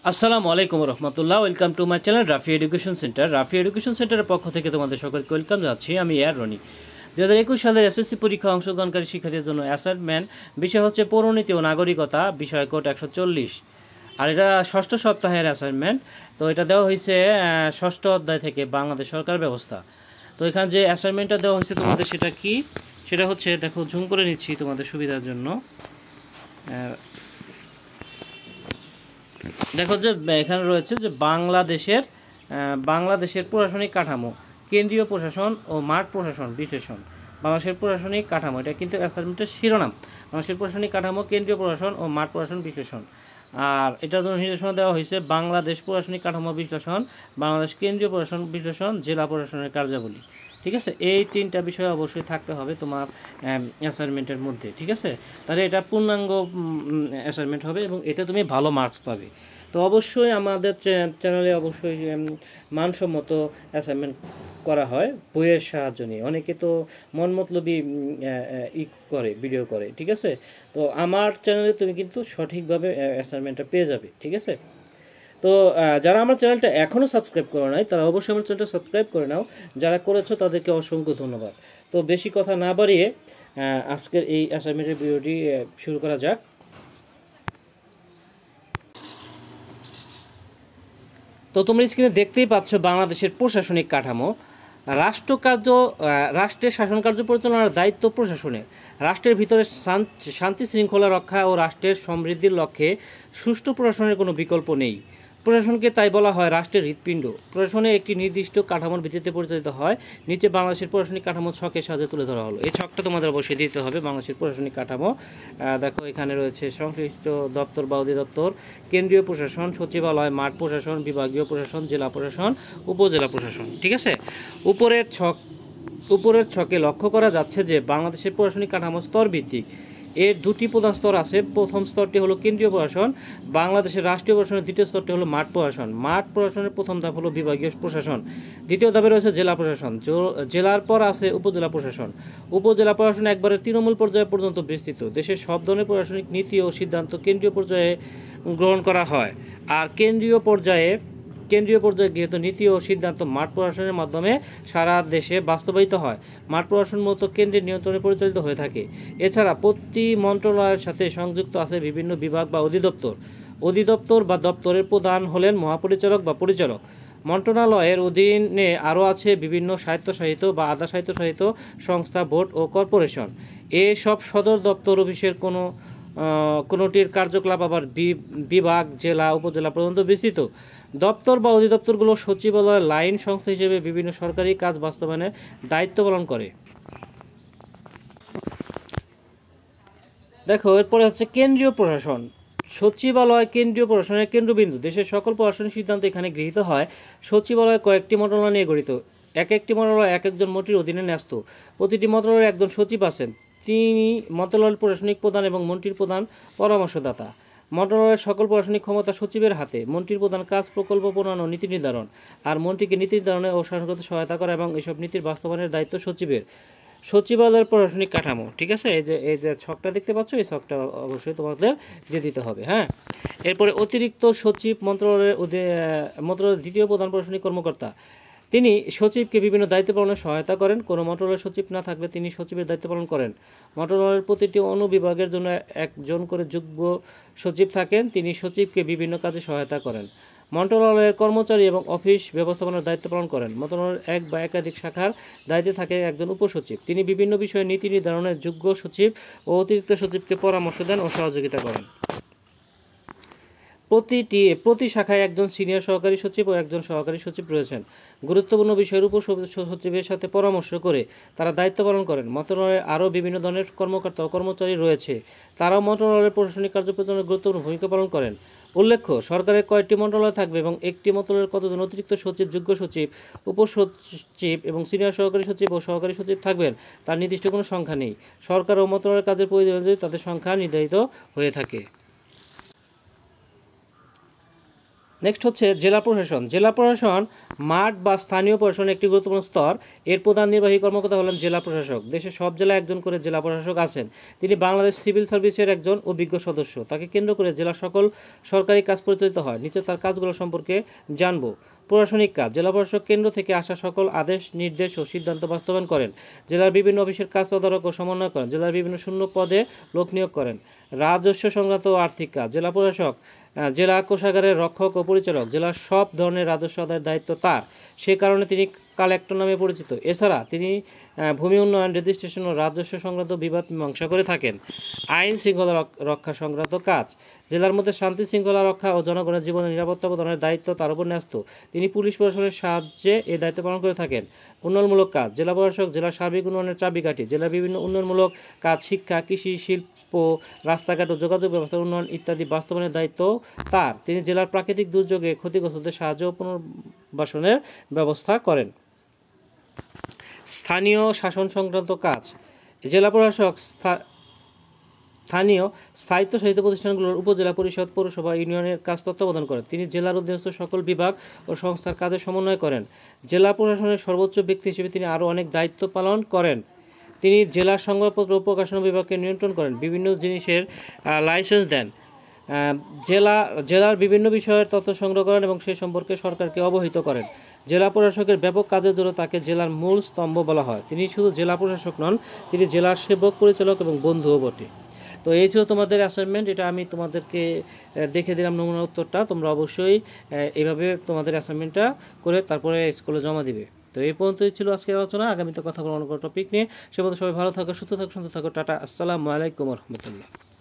আসসালামু আলাইকুম রহমতুল্লাহ। Welcome to my channel Rafi education centre. Rafi education সেন্টারের পক্ষ থেকে তোমাদের সকলকে ওয়েলকাম যাচ্ছি। আমি এয়ার রনি। 2021 সালের এসএসসি পরীক্ষা অংশগ্রহণকারী শিক্ষার্থীদের জন্য অ্যাসাইনমেন্ট বিষয় হচ্ছে পৌরনীতি ও নাগরিকতা, বিষয় কোড 140। আর এটা ষষ্ঠ সপ্তাহের অ্যাসাইনমেন্ট। তো এটা দেওয়া হয়েছে ষষ্ঠ অধ্যায় থেকে বাংলাদেশ সরকার ব্যবস্থা। তো এখানে যে অ্যাসাইনমেন্টটা দেওয়া হয়েছে তোমাদের সেটা কি, সেটা হচ্ছে দেখো, জুম করে নিচ্ছি তোমাদের সুবিধার জন্য। দেখো যে এখানে রয়েছে যে বাংলাদেশের প্রশাসনিক কাঠামো, কেন্দ্রীয় প্রশাসন ও মাঠ প্রশাসন বিশ্লেষণ। বাংলাদেশের প্রশাসনিক কাঠামো, এটা কিন্তু অ্যাসাইনমেন্টের শিরোনাম। বাংলাদেশের প্রশাসনিক কাঠামো, কেন্দ্রীয় প্রশাসন ও মাঠ প্রশাসন বিশ্লেষণ। আর এটার জন্য নির্দেশনা দেওয়া হয়েছে বাংলাদেশ প্রশাসনিক কাঠামো বিশ্লেষণ, বাংলাদেশ কেন্দ্রীয় প্রশাসন বিশ্লেষণ, জেলা প্রশাসনের কার্যাবলী। ঠিক আছে, এই তিনটা বিষয় অবশ্যই থাকতে হবে তোমার অ্যাসাইনমেন্টের মধ্যে। ঠিক আছে, তাহলে এটা পূর্ণাঙ্গ অ্যাসাইনমেন্ট হবে এবং এতে তুমি ভালো মার্কস পাবে। তো অবশ্যই আমাদের চ্যানেলে অবশ্যই মানসম্মত অ্যাসাইনমেন্ট করা হয় বইয়ের সাহায্য নিয়ে। অনেকে তো মন মতলবই করে ভিডিও করে। ঠিক আছে, তো আমার চ্যানেলে তুমি কিন্তু সঠিকভাবে অ্যাসাইনমেন্টটা পেয়ে যাবে। ঠিক আছে, তো যারা আমার চ্যানেলটা এখনও সাবস্ক্রাইব করো নাই তারা অবশ্যই আমার চ্যানেলটা সাবস্ক্রাইব করে নাও। যারা করেছো তাদেরকে অসংখ্য ধন্যবাদ। তো বেশি কথা না বাড়িয়ে আজকের এই অ্যাসাইনমেন্টের ভিডিওটি শুরু করা যাক। তো তোমরা স্ক্রিনে দেখতেই পাচ্ছ বাংলাদেশের প্রশাসনিক কাঠামো। রাষ্ট্রের শাসন কার্য পরিচালনার দায়িত্ব প্রশাসনের। রাষ্ট্রের ভিতরে শান্তি শৃঙ্খলা রক্ষা ও রাষ্ট্রের সমৃদ্ধির লক্ষ্যে সুষ্ঠু প্রশাসনের কোনো বিকল্প নেই। প্রশাসনকে তাই বলা হয় রাষ্ট্রের হৃৎপিণ্ড। প্রশাসনে একটি নির্দিষ্ট কাঠামোর ভিত্তিতে পরিচালিত হয়। নিচে বাংলাদেশের প্রশাসনিক কাঠামো ছকের সাহায্যে তুলে ধরা হলো। এই ছকটা তোমাদের অবশ্যই দিতে হবে। বাংলাদেশের প্রশাসনিক কাঠামো দেখো, এখানে রয়েছে সংশ্লিষ্ট দপ্তর বা অধিদপ্তর, কেন্দ্রীয় প্রশাসন, সচিবালয়, মাঠ প্রশাসন, বিভাগীয় প্রশাসন, জেলা প্রশাসন, উপজেলা প্রশাসন। ঠিক আছে, উপরের ছকে লক্ষ্য করা যাচ্ছে যে বাংলাদেশের প্রশাসনিক কাঠামো স্তর ভিত্তিক। এর দুটি প্রধান স্তর আছে। প্রথম স্তরটি হলো কেন্দ্রীয় প্রশাসন। বাংলাদেশের রাষ্ট্রীয় প্রশাসনের দ্বিতীয় স্তরটি হলো মাঠ প্রশাসন। মাঠ প্রশাসনের প্রথম ধাপ হলো বিভাগীয় প্রশাসন। দ্বিতীয় ধাপে রয়েছে জেলা প্রশাসন। জেলার পর আছে উপজেলা প্রশাসন। উপজেলা প্রশাসন একবারে তৃণমূল পর্যায় পর্যন্ত বিস্তৃত। দেশের সব ধরনের প্রশাসনিক নীতি ও সিদ্ধান্ত কেন্দ্রীয় পর্যায়ে গ্রহণ করা হয়। আর কেন্দ্রীয় পর্যায়ে গৃহীত নীতি ও সিদ্ধান্ত মাঠ প্রশাসনের মাধ্যমে সারা দেশে বাস্তবায়িত হয়। মাঠ প্রশাসন মূলত কেন্দ্রের নিয়ন্ত্রণে পরিচালিত হয়ে থাকে। এছাড়া প্রতি মন্ত্রণালয়ের সাথে সংযুক্ত আছে বিভিন্ন বিভাগ বা অধিদপ্তর বা দপ্তরের প্রধান হলেন মহাপরিচালক বা পরিচালক। মন্ত্রণালয়ের অধীনে আরও আছে বিভিন্ন স্বায়ত্তশাসিত বা আধা স্বায়ত্তশাসিত সংস্থা, বোর্ড ও কর্পোরেশন। এসব সদর দপ্তর অফিসের কোনোটির কার্যকলাপ আবার বিভাগ, জেলা, উপজেলা পর্যন্ত বিস্তৃত। দপ্তর বা অধিদপ্তরগুলো সচিবালয় লাইন সংস্থা হিসেবে বিভিন্ন সরকারি কাজ বাস্তবায়নের দায়িত্ব পালন করে। দেখো, এরপরে হচ্ছে কেন্দ্রীয় প্রশাসন। সচিবালয় কেন্দ্রীয় প্রশাসনের কেন্দ্রবিন্দু। দেশের সকল প্রশাসনিক সিদ্ধান্ত এখানে গৃহীত হয়। সচিবালয় কয়েকটি মন্ত্রণালয় নিয়ে গঠিত। এক একটি মন্ত্রণালয় এক একজন মন্ত্রীর অধীনে ন্যস্ত। প্রতিটি মন্ত্রণালয়ের একজন সচিব আছেন। তিনি মন্ত্রণালয়ের প্রশাসনিক প্রধান এবং মন্ত্রীর প্রধান পরামর্শদাতা। মন্ত্রণালয়ের সকল প্রশাসনিক ক্ষমতা সচিবের হাতে। মন্ত্রীর প্রধান কাজ প্রকল্প প্রণয়ন ও নীতি নির্ধারণ। আর মন্ত্রীকে নীতি নির্ধারণে ও শাসনগত সহায়তা করা এবং এসব নীতির বাস্তবায়নের দায়িত্ব সচিবের। সচিবালয়ের প্রশাসনিক কাঠামো। ঠিক আছে, এই যে ছকটা দেখতে পাচ্ছ, এই ছকটা অবশ্যই তোমাদের দিয়ে দিতে হবে। হ্যাঁ, এরপরে অতিরিক্ত সচিব মন্ত্রণালয়ের দ্বিতীয় প্রধান প্রশাসনিক কর্মকর্তা। তিনি সচিবকে বিভিন্ন দায়িত্ব পালনে সহায়তা করেন। কোনো মন্ত্রণালয়ের সচিব না থাকলে তিনি সচিবের দায়িত্ব পালন করেন। মন্ত্রণালয়ের প্রতিটি অনুবিভাগের জন্য একজন করে যুগ্ম সচিব থাকেন। তিনি সচিবকে বিভিন্ন কাজে সহায়তা করেন। মন্ত্রণালয়ের কর্মচারী এবং অফিস ব্যবস্থাপনার দায়িত্ব পালন করেন। মন্ত্রণালয়ের এক বা একাধিক শাখার দায়িত্বে থাকে একজন উপসচিব। তিনি বিভিন্ন বিষয়ে নীতি নির্ধারণে যোগ্য সচিব ও অতিরিক্ত সচিবকে পরামর্শ দেন ও সহযোগিতা করেন। প্রতি শাখায় একজন সিনিয়র সহকারী সচিব ও একজন সহকারী সচিব রয়েছেন। গুরুত্বপূর্ণ বিষয়ের উপর সচিবের সাথে পরামর্শ করে তারা দায়িত্ব পালন করেন। মন্ত্রণালয়ে আরও বিভিন্ন ধরনের কর্মকর্তা ও কর্মচারী রয়েছে। তারাও মন্ত্রণালয়ের প্রশাসনিক কার্য পরিচালনায় গুরুত্বপূর্ণ ভূমিকা পালন করেন। উল্লেখ্য, সরকারের কয়েকটি মন্ত্রণালয় থাকবে এবং একটি মন্ত্রণালয়ের কতজন অতিরিক্ত সচিব, যুগ্ম সচিব, উপসচিব এবং সিনিয়র সহকারী সচিব ও সহকারী সচিব থাকবেন তার নির্দিষ্ট কোনো সংখ্যা নেই। সরকার ও মন্ত্রণালয়ের কাজের পরিধি অনুযায়ী তাদের সংখ্যা নির্ধারিত হয়ে থাকে। নেক্সট হচ্ছে জেলা প্রশাসন। জেলা প্রশাসন মাঠ বা স্থানীয় প্রশাসনের একটি গুরুত্বপূর্ণ স্তর। এর প্রধান নির্বাহী কর্মকর্তা হলেন জেলা প্রশাসক। দেশের সব জেলায় একজন করে জেলা প্রশাসক আছেন। তিনি বাংলাদেশ সিভিল সার্ভিসের একজন অভিজ্ঞ সদস্য। তাকে কেন্দ্র করে জেলার সকল সরকারি কাজ পরিচালিত হয়। নিচে তার কাজগুলো সম্পর্কে জানব। প্রশাসনিক কাজ। জেলা প্রশাসক কেন্দ্র থেকে আসা সকল আদেশ, নির্দেশ ও সিদ্ধান্ত বাস্তবায়ন করেন। জেলার বিভিন্ন অফিসের কাজ তদারক ও সমন্বয় করেন। জেলার বিভিন্ন শূন্য পদে লোক নিয়োগ করেন। রাজস্ব সংক্রান্ত ও আর্থিক কাজ। জেলা প্রশাসক জেলা কোষাগারের রক্ষক ও পরিচালক। জেলার সব ধরনের রাজস্ব আদায়ের দায়িত্ব তার, সে কারণে তিনি কালেক্টর নামে পরিচিত। এছাড়া তিনি ভূমি উন্নয়ন, রেজিস্ট্রেশন ও রাজস্ব সংক্রান্ত বিবাদ মীমাংসা করে থাকেন। আইন শৃঙ্খলা রক্ষা সংক্রান্ত কাজ। জেলার মধ্যে শান্তি শৃঙ্খলা রক্ষা ও জনগণের জীবনের নিরাপত্তা প্রদানের দায়িত্ব তার উপর ন্যস্ত। তিনি পুলিশ প্রশাসনের সাহায্যে এই দায়িত্ব পালন করে থাকেন। উন্নয়নমূলক কাজ। জেলা প্রশাসক জেলার সার্বিক উন্নয়নের চাবিকাঠি। জেলার বিভিন্ন উন্নয়নমূলক কাজ, শিক্ষা, কৃষি, শিল্প, রাস্তাঘাট ও যোগাযোগ ব্যবস্থার উন্নয়ন ইত্যাদি বাস্তবায়নের দায়িত্ব তার। তিনি জেলার প্রাকৃতিক দুর্যোগে ক্ষতিগ্রস্তদের সাহায্য ও পুনর্বাসনের ব্যবস্থা করেন। স্থানীয় শাসন সংক্রান্ত কাজ। জেলা প্রশাসক স্থানীয় স্বায়ত্তশাসিত প্রতিষ্ঠানগুলোর উপজেলা পরিষদ, পৌরসভা, ইউনিয়নের কাজ তত্ত্বাবধান করেন। তিনি জেলার অধীনস্থ সকল বিভাগ ও সংস্থার কাজে সমন্বয় করেন। জেলা প্রশাসনের সর্বোচ্চ ব্যক্তি হিসেবে তিনি আরও অনেক দায়িত্ব পালন করেন। তিনি জেলার সংবাদপত্র ও প্রকাশনা বিভাগকে নিয়ন্ত্রণ করেন, বিভিন্ন জিনিসের লাইসেন্স দেন, জেলার বিভিন্ন বিষয়ের তথ্য সংগ্রহ করেন এবং সে সম্পর্কে সরকারকে অবহিত করেন। জেলা প্রশাসকের ব্যাপক কাজের জন্য তাকে জেলার মূল স্তম্ভ বলা হয়। তিনি শুধু জেলা প্রশাসক নন, তিনি জেলার সেবক, পরিচালক এবং বন্ধুও বটে। তো এই ছিল তোমাদের অ্যাসাইনমেন্ট। এটা আমি তোমাদেরকে দেখে দিলাম নমুনা উত্তরটা। তোমরা অবশ্যই এইভাবে তোমাদের অ্যাসাইনমেন্টটা করে তারপরে স্কুলে জমা দিবে। তো এই পর্যন্তই ছিল আজকের আলোচনা। আগামীতে কথা বলার কোনো টপিক নিয়ে। সে পর্যন্ত সবাই ভালো থাকো, সুস্থ থাকো, সুন্দর থাকো। টাটা, আসসালামু আলাইকুম রহমতুল্লাহ।